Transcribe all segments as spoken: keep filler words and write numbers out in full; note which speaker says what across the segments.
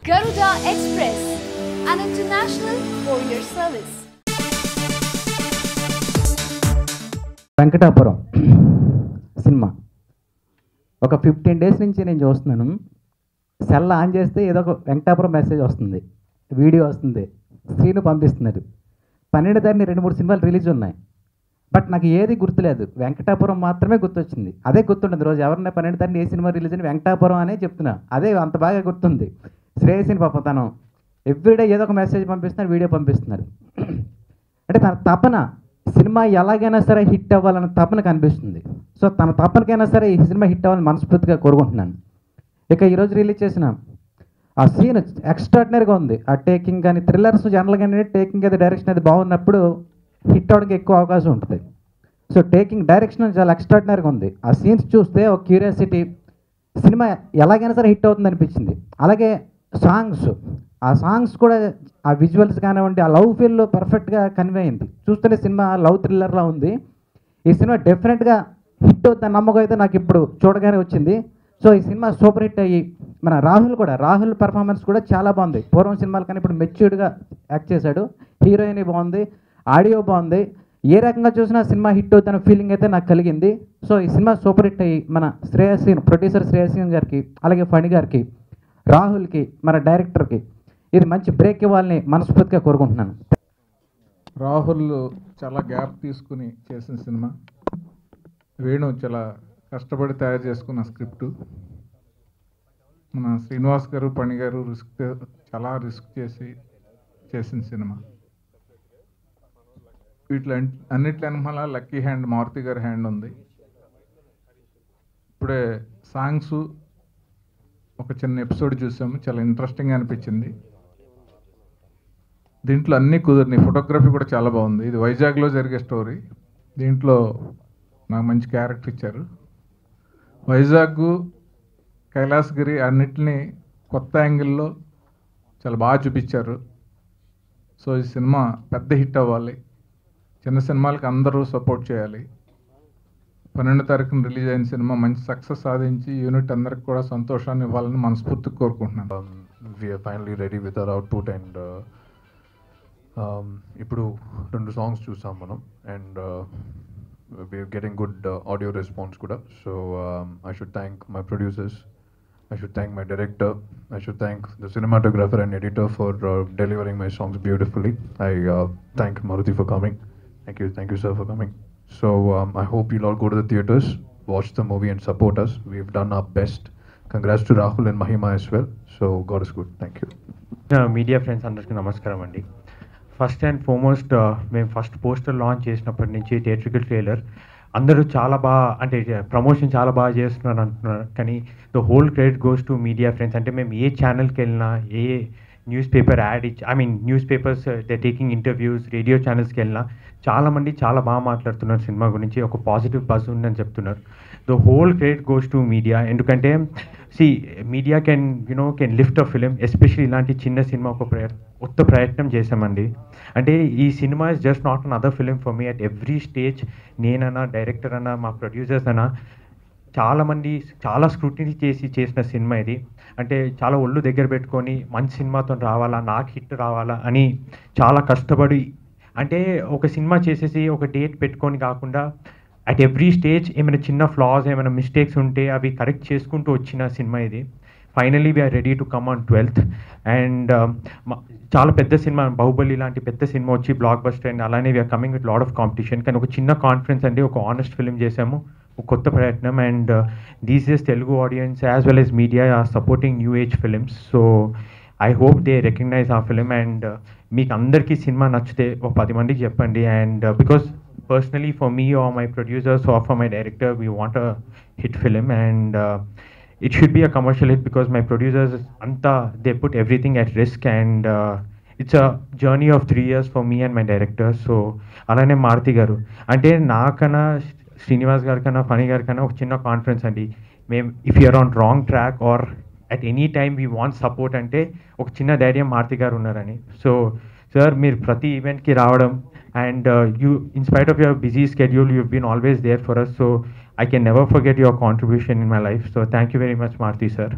Speaker 1: Garuda Express, an international courier service.
Speaker 2: Venkatapuram cinema ఒక fifteen days నుంచి నేను చూస్తున్నాను. సెల్ ఆన్ చేస్తే ఏదో ఒక వెంకటాపురం మెసేజ్ వస్తుంది, వీడియో వస్తుంది, స్క్రీన్ పంపిస్తున్నారు. పన్నెండు తారీఖున రెండు మూడు సినిమాలు రిలీజ్ ఉన్నాయి, బట్ నాకు ఏది గుర్తులేదు. వెంకటాపురం మాత్రమే గుర్తొచ్చింది. అదే గుర్తుంటుంది. రోజు ఎవరన్నా పన్నెండు తారీఖున ఏ సినిమా రిలీజ్ అని వెంకటాపురం అనే చెప్తున్నా, అదే అంత బాగా గుర్తుంది. శ్రేయసిని పాపం తను ఎవ్రీడే ఏదో ఒక మెసేజ్ పంపిస్తున్నారు, వీడియో పంపిస్తున్నారు. అంటే తన తపన సినిమా ఎలాగైనా సరే హిట్ అవ్వాలన్న తపన కనిపిస్తుంది. సో తన తపనకైనా సరే ఈ సినిమా హిట్ అవ్వాలని మనస్ఫూర్తిగా కోరుకుంటున్నాను. ఇక ఈరోజు రిలీజ్ చేసిన ఆ సీన్ ఎక్స్ట్రాడినరీగా ఉంది. ఆ టేకింగ్ కానీ థ్రిల్లర్స్ జనరల్గానే టేకింగ్ అది డైరెక్షన్ అది బాగున్నప్పుడు హిట్ అవ్వడానికి ఎక్కువ అవకాశం ఉంటుంది. సో టేకింగ్ డైరెక్షన్ చాలా ఎక్స్ట్రాడినరీగా ఉంది. ఆ సీన్స్ చూస్తే ఒక క్యూరియాసిటీ, సినిమా ఎలాగైనా సరే హిట్ అవుతుంది అనిపించింది. అలాగే సాంగ్స్, ఆ సాంగ్స్ కూడా ఆ విజువల్స్ కానివ్వండి, ఆ లవ్ ఫీల్లో పర్ఫెక్ట్గా కన్వే అయింది. చూస్తుంటే సినిమా లవ్ థ్రిల్లర్లా ఉంది. ఈ సినిమా డెఫినెట్గా హిట్ అవుతుందని నమ్మకం అయితే నాకు ఇప్పుడు చూడగానే వచ్చింది. సో ఈ సినిమా సూపర్ హిట్ అయ్యి మన రాహుల్ కూడా రాహుల్ పర్ఫార్మెన్స్ కూడా చాలా బాగుంది. పూర్వం సినిమాలు కానీ ఇప్పుడు మెచ్యూర్డ్గా యాక్ట్ చేశాడు. హీరోయిన్ బాగుంది, ఆడియో బాగుంది. ఏ రకంగా చూసినా సినిమా హిట్ అవుతున్న ఫీలింగ్ అయితే నాకు కలిగింది. సో ఈ సినిమా సూపర్ హిట్ అయ్యి మన శ్రేయసీన్ ప్రొడ్యూసర్ శ్రేయసీన్ గారికి, అలాగే ఫణి గారికి, రాహుల్కి, మన డైరెక్టర్కి ఇది మంచి బ్రేక్ ఇవ్వాలని మనస్ఫూర్తిగా కోరుకుంటున్నాను.
Speaker 3: రాహుల్ చాలా గ్యాప్ తీసుకుని చేసిన సినిమా. వేణు చాలా కష్టపడి తయారు చేసుకున్న స్క్రిప్టు. మన శ్రీనివాస్ గారు, పణి గారు రిస్క్ చాలా రిస్క్ చేసి చేసిన సినిమా. వీటిలో అన్నిటి వెనకాల లక్కీ హ్యాండ్ మారుతి గారి హ్యాండ్ ఉంది. ఇప్పుడే సాంగ్స్ ఒక చిన్న ఎపిసోడ్ చూసాము, చాలా ఇంట్రెస్టింగ్ అనిపించింది. దీంట్లో అన్నీ కుదిరినాయి. ఫోటోగ్రఫీ కూడా చాలా బాగుంది. ఇది వైజాగ్లో జరిగే స్టోరీ. దీంట్లో నాకు మంచి క్యారెక్టర్ ఇచ్చారు. వైజాగ్, కైలాసగిరి అన్నిటినీ కొత్త యాంగిల్లో చాలా బాగా చూపించారు. సో ఈ సినిమా పెద్ద హిట్ అవ్వాలి. చిన్న సినిమాలకి అందరూ సపోర్ట్ చేయాలి. పన్నెండు తారీఖున రిలీజ్ అయిన సినిమా మంచి సక్సెస్ సాధించి యూనిట్ అందరికి కూడా సంతోషాన్ని ఇవ్వాలని మనస్ఫూర్తిగా కోరుకుంటున్నాను.
Speaker 4: We are finally ready with our output and uh, um, ఇప్పుడు రెండు సాంగ్స్ చూసాం మనం and uh, we are getting good uh, audio response కూడా. So um, I should thank my producers, I should thank my director, I should thank the cinematographer and editor for uh, delivering my songs beautifully. I uh, thank Maruthi for coming. Thank you, thank you sir for coming. So um, I hope you'll all go to the theatres, watch the movie and support us. We've done our best. Congrats to Rahul and Mahima as well. So God is good. Thank you.
Speaker 5: Media friends అందరికీ నమస్కారం అండి. First and foremost మేము first poster launch చేసినప్పటి నుంచి theatrical trailer అందరూ చాలా బాగా అంటే ప్రమోషన్ చాలా బాగా చేస్తున్నారు అంటున్నారు. కానీ the whole credit goes to media friends. అంటే మేము ఏ ఛానల్కి వెళ్ళినా, ఏ న్యూస్ పేపర్ యాడ్ ఇచ్చి I mean newspapers they taking interviews, radio ఛానల్స్కి వెళ్ళినా చాలామంది చాలా బాగా మాట్లాడుతున్నారు సినిమా గురించి. ఒక పాజిటివ్ బజ్ ఉందని చెప్తున్నారు. The whole credit goes to media. ఎందుకంటే see media can you know can lift a film. Especially ఇలాంటి చిన్న సినిమా ఒక ప్రయ కొత్త ప్రయత్నం చేశామండి. అంటే ఈ cinema is just not another film for me. At every stage నేనన్నా, డైరెక్టర్ అన్నా, మా ప్రొడ్యూసర్స్ అన్నా చాలామంది చాలా స్క్రూటినీ చేసి చేసిన సినిమా ఇది. అంటే చాలా ఒళ్ళు దగ్గర పెట్టుకొని మంచి సినిమాతో రావాలా, నాకు హిట్ రావాలా అని చాలా కష్టపడి, అంటే ఒక సినిమా చేసేసి ఒక డేట్ పెట్టుకొని కాకుండా అట్ ఎవ్రీ స్టేజ్ ఏమైనా చిన్న ఫ్లాస్, ఏమైనా మిస్టేక్స్ ఉంటే అవి కరెక్ట్ చేసుకుంటూ వచ్చిన సినిమా ఇది. Finally we're ready to come on twelfth. And చాలా పెద్ద సినిమా, బాహుబలి లాంటి పెద్ద సినిమా వచ్చి బ్లాక్ బస్టర్ అండ్ అలానే we're coming with lot of competition. కానీ ఒక చిన్న కాన్ఫిడెన్స్ అండి, ఒక ఆనెస్ట్ ఫిలిం చేసాము, ఒక కొత్త ప్రయత్నం. And these is Telugu audience as well as media are supporting new age films. So I hope they recognise a film. And మీకు అందరికీ సినిమా నచ్చితే ఒక పది మందికి చెప్పండి. And because personally for me or my producers or for my director, we want a hit film and uh, it should be a commercial hit because my producers anta they put everything at risk and uh, it's a journey of three years for me and my director. So alane Maruthi garu ante naakana Srinivas garu kana Fani garu kana oka chinna conference andi mem if you are on wrong track or at any time we want support ante oka chinna dhairya Maruthi garu unnarani. So sir meer prati event ki raavadam and uh, you in spite of your busy schedule you've been always there for us. So I can never forget your contribution in my life. So thank you very much Maruthi sir.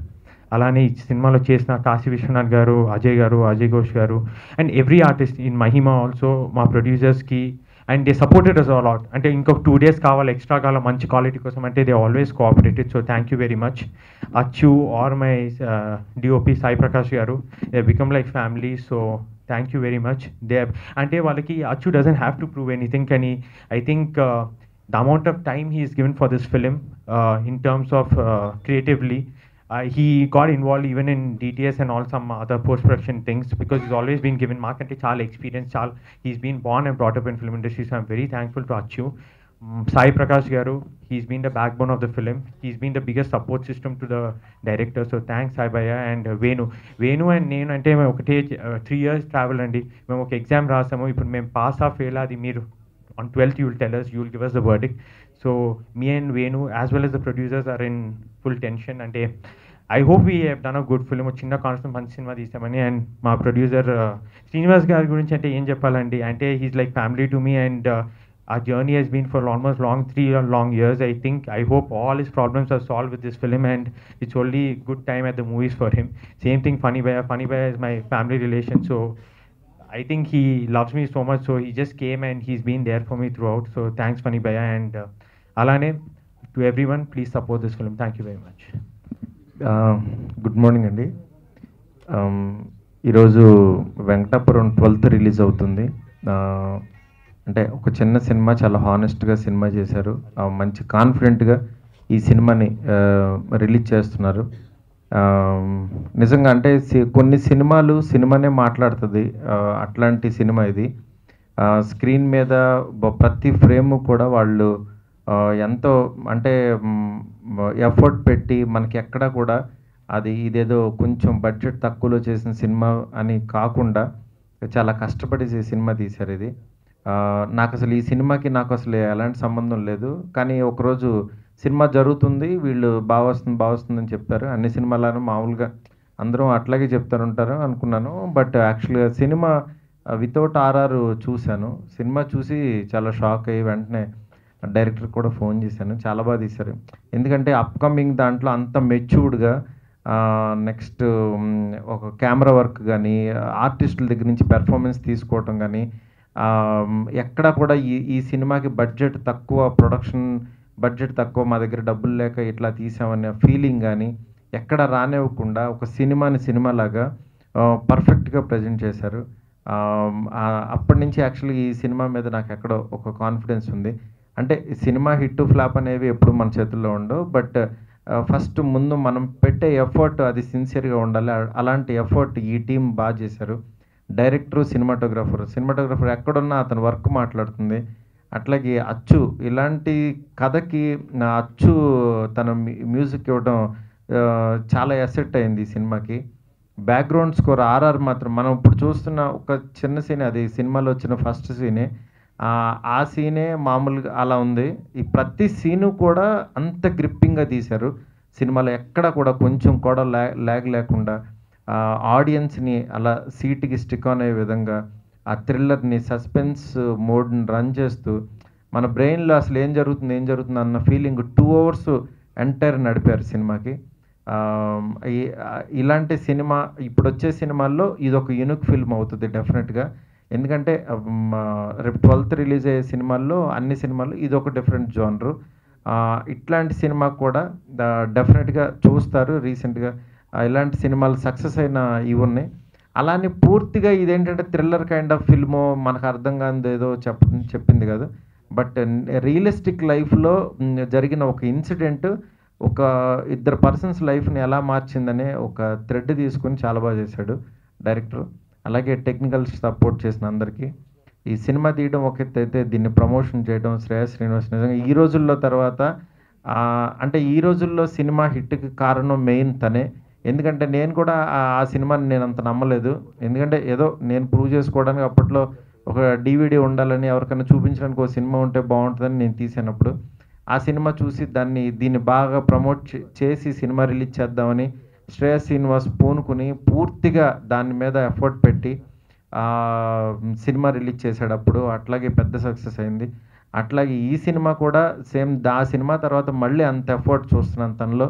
Speaker 5: అలానే ఈ సినిమాలో చేసిన కాశీ విశ్వనాథ్ గారు, అజయ్ గారు, అజయ్ ఘోష్ గారు and every artist in Mahima also మా ప్రొడ్యూసర్స్కి and they supported us all out. అంటే ఇంకొక టూ డేస్ కావాలి, ఎక్స్ట్రా కావాలి మంచి క్వాలిటీ కోసం అంటే they always cooperated. So thank you very much. Achu or my DOP Sai Prakash గారు, they become like family. So thank you very much. They అంటే వాళ్ళకి Achu doesn't have to prove anything, కానీ I think the amount of time he is given for this film uh, in terms of uh, creatively, uh, he got involved even in D T S and all some other post-production things because he's always been given mark and child experience. Child, he's been born and brought up in film industry, so I'm very thankful to Achu. Um, Sai Prakash Garu, he's been the backbone of the film. He's been the biggest support system to the director, so thanks Sai Bhaiya and uh, Venu. Venu and నేను అంటే మేము ఒకటే three years travel అండి. మేము ఒక exam రాసాము, ఇప్పుడు మేము pass ఆ ఫెయిల్ అది మీరు on twelfth you will tell us, you will give us the verdict. So me and Venu as well as the producers are in full tension and I hope we have done a good film. Chinna constant మంచి cinema తీసామని. And మా producer Srinivas గారి గురించి అంటే ఏం చెప్పాలండి, అంటే he's like family to me and uh, our journey has been for almost long three long years. I think I hope all his problems are solved with this film and it's only good time at the movies for him. Same thing Funny Bhaiya. Funny Bhaiya is my family relation, so I think he loves me so much, so he just came and he's been there for me throughout. So thanks Funny Bhaiya and uh, Alane, to everyone, please support this film. Thank you very much.
Speaker 6: Good morning అండి. ఈరోజు Venkatapuram twelfth release అవుతుంది. అంటే ఒక చిన్న cinema, చాలా హానెస్ట్గా cinema చేశారు, మంచి కాన్ఫిడెంట్గా ఈ సినిమాని రిలీజ్ చేస్తున్నారు. నిజంగా అంటే కొన్ని సినిమాలు సినిమానే మాట్లాడుతుంది, అట్లాంటి సినిమా ఇది. స్క్రీన్ మీద ప్రతి ఫ్రేము కూడా వాళ్ళు ఎంతో అంటే ఎఫర్ట్ పెట్టి మనకి ఎక్కడ కూడా అది ఇదేదో కొంచెం బడ్జెట్ తక్కువలో చేసిన సినిమా అని కాకుండా చాలా కష్టపడి సినిమా తీశారు ఇది. నాకు అసలు ఈ సినిమాకి నాకు అసలు ఎలాంటి సంబంధం లేదు, కానీ ఒకరోజు సినిమా జరుగుతుంది, వీళ్ళు బాగా వస్తుంది బాగా వస్తుందని చెప్పారు. అన్ని సినిమాలను మామూలుగా అందరం అట్లాగే చెప్తారుంటారు అనుకున్నాను, బట్ యాక్చువల్గా సినిమా వితౌట్ ఆర్ఆర్ చూశాను. సినిమా చూసి చాలా షాక్ అయ్యి వెంటనే డైరెక్టర్ కూడా ఫోన్ చేశాను. చాలా బాగా తీశారు, ఎందుకంటే అప్కమింగ్ దాంట్లో అంత మెచ్యూర్డ్గా నెక్స్ట్ ఒక కెమెరా వర్క్ కానీ ఆర్టిస్టుల దగ్గర నుంచి పెర్ఫార్మెన్స్ తీసుకోవటం కానీ ఎక్కడా కూడా ఈ ఈ సినిమాకి బడ్జెట్ తక్కువ, ప్రొడక్షన్ బడ్జెట్ తక్కువ, మా దగ్గర డబ్బులు లేక ఇట్లా తీసామనే ఫీలింగ్ కానీ ఎక్కడ రానివ్వకుండా ఒక సినిమాని సినిమాలాగా పర్ఫెక్ట్గా ప్రజెంట్ చేశారు. అప్పటి నుంచి యాక్చువల్గా ఈ సినిమా మీద నాకు ఎక్కడో ఒక కాన్ఫిడెన్స్ ఉంది. అంటే సినిమా హిట్ ఫ్లాప్ అనేవి ఎప్పుడు మన చేతుల్లో ఉండవు, బట్ ఫస్ట్ ముందు మనం పెట్టే ఎఫర్ట్ అది సిన్సియర్గా ఉండాలి. అలాంటి ఎఫర్ట్ ఈ టీం బాగా చేశారు. డైరెక్టరు, సినిమాటోగ్రాఫర్ సినిమాటోగ్రాఫర్ ఎక్కడున్నా అతని వర్క్ మాట్లాడుతుంది. అట్లాగే అచ్చు ఇలాంటి కథకి నా అచ్చు తన మ్యూజిక్ ఇవ్వడం చాలా ఎసెట్ అయింది ఈ సినిమాకి. బ్యాక్గ్రౌండ్ స్కోర్ ఆర్ఆర్ మాత్రం మనం ఇప్పుడు చూస్తున్న ఒక చిన్న సీన్, అది సినిమాలో వచ్చిన ఫస్ట్ సీనే, ఆ సీనే మామూలుగా అలా ఉంది. ఈ ప్రతి సీను కూడా అంత గ్రిప్పింగ్గా తీశారు సినిమాలో, ఎక్కడ కూడా కొంచెం కూడా ల్యా ల్యాగ్ లేకుండా ఆడియన్స్ని అలా సీట్కి స్టిక్ ఆన్ అయ్యే విధంగా ఆ థ్రిల్లర్ని సస్పెన్స్ మోడ్ని రన్ చేస్తూ మన బ్రెయిన్లో అసలు ఏం జరుగుతుంది ఏం జరుగుతుంది అన్న ఫీలింగ్ టూ అవర్స్ ఎంటైర్ నడిపారు సినిమాకి. ఇలాంటి సినిమా ఇప్పుడు వచ్చే సినిమాల్లో ఇది ఒక యూనిక్ ఫిల్మ్ అవుతుంది డెఫినెట్గా, ఎందుకంటే రేపు ట్వెల్త్ రిలీజ్ అయ్యే సినిమాల్లో అన్ని సినిమాలు ఇది ఒక డిఫరెంట్ జోనరు. ఇట్లాంటి సినిమా కూడా డెఫినెట్గా చూస్తారు. రీసెంట్గా ఇలాంటి సినిమాలు సక్సెస్ అయిన ఇవి ఉన్నాయి. అలానే పూర్తిగా ఇదేంటంటే థ్రిల్లర్ కైండ్ ఆఫ్ ఫిల్ము, మనకు అర్థం కానిది ఏదో చెప్ చెప్పింది కాదు, బట్ రియలిస్టిక్ లైఫ్లో జరిగిన ఒక ఇన్సిడెంట్ ఒక ఇద్దరు పర్సన్స్ లైఫ్ని ఎలా మార్చిందనే ఒక థ్రెడ్ తీసుకొని చాలా బాగా చేశాడు డైరెక్టర్. అలాగే టెక్నికల్ సపోర్ట్ చేసిన అందరికీ. ఈ సినిమా తీయడం ఒక ఎత్తు అయితే దీన్ని ప్రమోషన్ చేయడం శ్రేయస్ శ్రీనివాస్ నిజంగా ఈ రోజుల్లో తర్వాత అంటే ఈ రోజుల్లో సినిమా హిట్కి కారణం మెయిన్ తనే. ఎందుకంటే నేను కూడా ఆ సినిమాని నేను అంత నమ్మలేదు, ఎందుకంటే ఏదో నేను ప్రూవ్ చేసుకోవడానికి అప్పట్లో ఒక డీవీడీ ఉండాలని ఎవరికైనా చూపించడానికి ఒక సినిమా ఉంటే బాగుంటుందని నేను తీసినప్పుడు ఆ సినిమా చూసి దాన్ని దీన్ని బాగా ప్రమోట్ చేసి సినిమా రిలీజ్ చేద్దామని శ్రేయస్ శ్రీనివాస్ పూనుకుని పూర్తిగా దాని మీద ఎఫర్ట్ పెట్టి సినిమా రిలీజ్ చేశాడు అప్పుడు. అట్లాగే పెద్ద సక్సెస్ అయింది. అట్లాగే ఈ సినిమా కూడా సేమ్ ఆ సినిమా తర్వాత మళ్ళీ అంత ఎఫర్ట్ చూస్తున్నాను తనలో.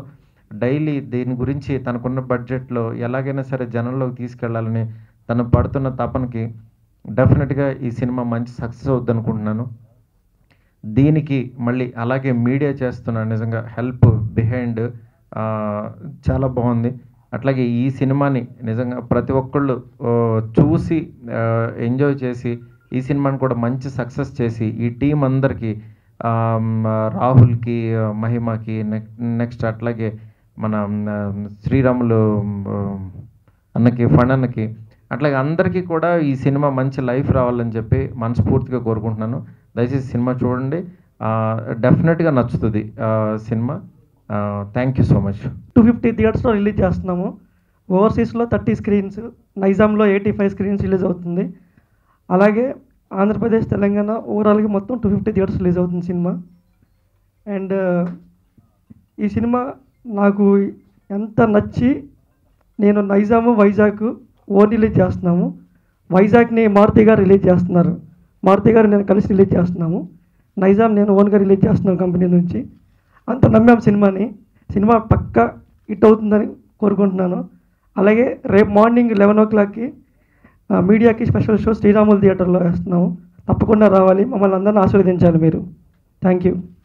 Speaker 6: డైలీ దీని గురించి తనకున్న బడ్జెట్లో ఎలాగైనా సరే జనంలోకి తీసుకెళ్లాలని తను పడుతున్న తపనకి డెఫినెట్గా ఈ సినిమా మంచి సక్సెస్ అవుద్ది అనుకుంటున్నాను. దీనికి మళ్ళీ అలాగే మీడియా చేస్తున్న నిజంగా హెల్ప్ బిహైండ్ చాలా బాగుంది. అట్లాగే ఈ సినిమాని నిజంగా ప్రతి ఒక్కళ్ళు చూసి ఎంజాయ్ చేసి ఈ సినిమాని కూడా మంచి సక్సెస్ చేసి ఈ టీం అందరికీ రాహుల్కి, మహిమకి, నెక్స్ట్ అట్లాగే మన శ్రీరాములు అన్నకి, ఫండ్ అన్నకి, అట్లాగే అందరికీ కూడా ఈ సినిమా మంచి లైఫ్ రావాలని చెప్పి మనస్ఫూర్తిగా కోరుకుంటున్నాను. దయచేసి సినిమా చూడండి, డెఫినెట్గా నచ్చుతుంది cinema. Thank you so much.
Speaker 7: Two fifty థియేటర్స్లో రిలీజ్ చేస్తున్నాము. ఓవర్సీస్లో థర్టీ స్క్రీన్స్, నైజాంలో ఎయిటీ ఫైవ్ స్క్రీన్స్ రిలీజ్ అవుతుంది. అలాగే ఆంధ్రప్రదేశ్, తెలంగాణ ఓవరాల్గా మొత్తం టూ ఫిఫ్టీ థియేటర్స్ రిలీజ్ అవుతుంది సినిమా. అండ్ ఈ సినిమా నాకు ఎంత నచ్చి నేను నైజాము, వైజాగ్ ఓన్ రిలీజ్ చేస్తున్నాము. వైజాగ్ని మారుతి గారు రిలీజ్ చేస్తున్నారు, మారుతి గారు నేను కలిసి రిలీజ్ చేస్తున్నాము. నైజాం నేను ఓన్గా రిలీజ్ చేస్తున్నాను కంపెనీ నుంచి. అంత నమ్మాం సినిమాని. సినిమా పక్కా హిట్ అవుతుందని కోరుకుంటున్నాను. అలాగే రేపు మార్నింగ్ లెవెన్ ఓ క్లాక్కి మీడియాకి స్పెషల్ షో శ్రీరాములు థియేటర్లో వేస్తున్నాము. తప్పకుండా రావాలి, మమ్మల్ని అందరిని ఆశీర్వదించాలి మీరు. Thank you.